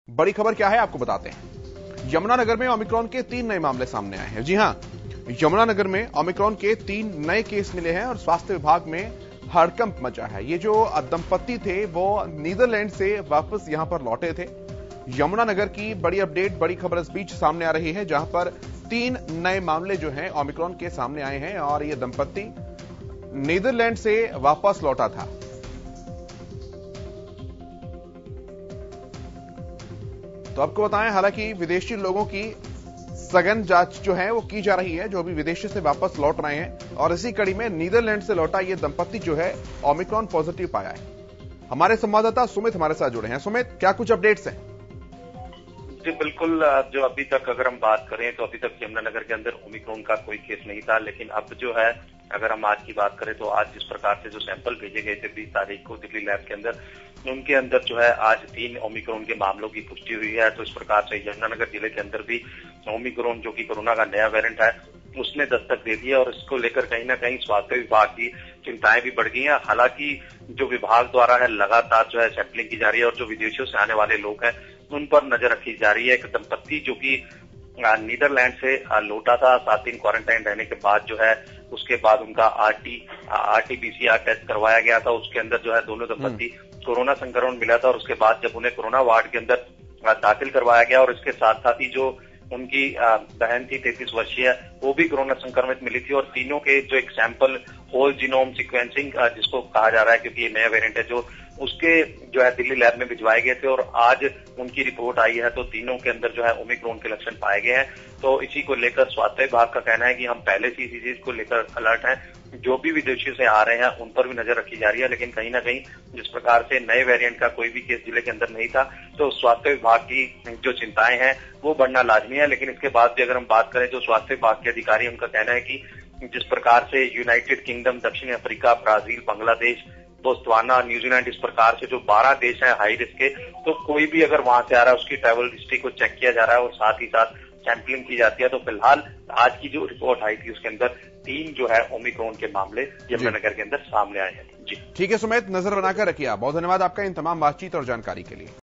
बड़ी खबर क्या है आपको बताते हैं। यमुनानगर में ओमिक्रॉन के 3 नए मामले सामने आए हैं। जी हां, यमुनानगर में ओमिक्रॉन के 3 नए केस मिले हैं और स्वास्थ्य विभाग में हड़कंप मचा है। ये जो दंपत्ति थे वो नीदरलैंड से वापस यहां पर लौटे थे। यमुनानगर की बड़ी अपडेट, बड़ी खबर इस बीच सामने आ रही है, जहां पर 3 नए मामले जो हैं ओमिक्रॉन के सामने आए हैं और ये दंपत्ति नीदरलैंड से वापस लौटा था। तो आपको बताएं, हालांकि विदेशी लोगों की सघन जांच जो है वो की जा रही है, जो भी विदेशी से वापस लौट रहे हैं, और इसी कड़ी में नीदरलैंड से लौटा ये दंपत्ति जो है ओमिक्रॉन पॉजिटिव पाया है। हमारे संवाददाता सुमित हमारे साथ जुड़े हैं। सुमित, क्या कुछ अपडेट्स हैं? जी बिल्कुल, जो अभी तक अगर हम बात करें तो अभी तक यमुनानगर के अंदर ओमिक्रॉन का कोई केस नहीं था, लेकिन अब जो है अगर हम आज की बात करें तो आज जिस प्रकार से जो सैंपल भेजे गए थे 20 तारीख को दिल्ली लैब के अंदर, उनके अंदर जो है आज 3 ओमिक्रॉन के मामलों की पुष्टि हुई है। तो इस प्रकार से यमुनानगर जिले के अंदर भी ओमिक्रॉन जो कि कोरोना का नया वेरिएंट है उसने दस्तक दे दी है और इसको लेकर कहीं ना कहीं स्वास्थ्य विभाग की चिंताएं भी बढ़ गई हैं। हालांकि जो विभाग द्वारा है लगातार जो है सैंपलिंग की जा रही है और जो विदेशों से आने वाले लोग हैं उन पर नजर रखी जा रही है। एक दंपत्ति जो कि नीदरलैंड से लौटा था, 7 दिन क्वारंटाइन रहने के बाद जो है उसके बाद उनका आरटी-पीसीआर टेस्ट करवाया गया था। उसके अंदर जो है दोनों दंपत्ति कोरोना संक्रमण मिला था और उसके बाद जब उन्हें कोरोना वार्ड के अंदर दाखिल करवाया गया और इसके साथ साथ ही जो उनकी बहन थी 33 वर्षीय, वो भी कोरोना संक्रमित मिली थी और तीनों के जो एक सैंपल होल जीनोम सीक्वेंसिंग जिसको कहा जा रहा है, क्योंकि ये नया वेरिएंट है, जो उसके जो है दिल्ली लैब में भिजवाए गए थे और आज उनकी रिपोर्ट आई है। तो तीनों के अंदर जो है ओमिक्रॉन के लक्षण पाए गए हैं। तो इसी को लेकर स्वास्थ्य विभाग का कहना है कि हम पहले से इसी चीज को लेकर अलर्ट हैं। जो भी विदेशियों से आ रहे हैं उन पर भी नजर रखी जा रही है, लेकिन कहीं ना कहीं जिस प्रकार से नए वेरिएंट का कोई भी केस जिले के अंदर नहीं था, तो स्वास्थ्य विभाग की जो चिंताएं हैं वो बढ़ना लाजमी है। लेकिन इसके बाद भी अगर हम बात करें तो स्वास्थ्य विभाग के अधिकारी, उनका कहना है कि जिस प्रकार से यूनाइटेड किंगडम, दक्षिण Africa, Brazil, Bangladesh, Botswana, New Zealand, इस प्रकार से जो 12 देश हैं हाई रिस्क के, तो कोई भी अगर वहां से आ रहा है उसकी ट्रैवल हिस्ट्री को चेक किया जा रहा है और साथ ही साथ सैंपलिंग की जाती है। तो फिलहाल आज की जो रिपोर्ट आई थी उसके अंदर 3 जो है ओमिक्रॉन के मामले यमुनानगर के अंदर सामने आए हैं। जी ठीक है सुमित, नजर बनाकर रखिए आप। बहुत धन्यवाद आपका इन तमाम बातचीत और जानकारी के लिए।